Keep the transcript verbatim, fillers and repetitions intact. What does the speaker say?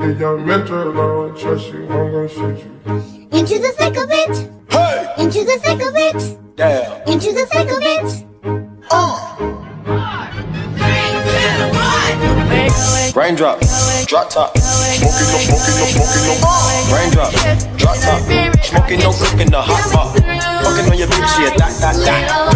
baby, young mentor, I don't trust you, I'm gonna shoot you. Into the thick of it. Hey! Into the thick of it. Damn. Into the thick of it. Uh. Raindrop, drop top, smoking no, smoking no, smoking no. Raindrop, drop top, smoking no, cooking the hot pot. Fucking on your bitch, yeah, that, that, that.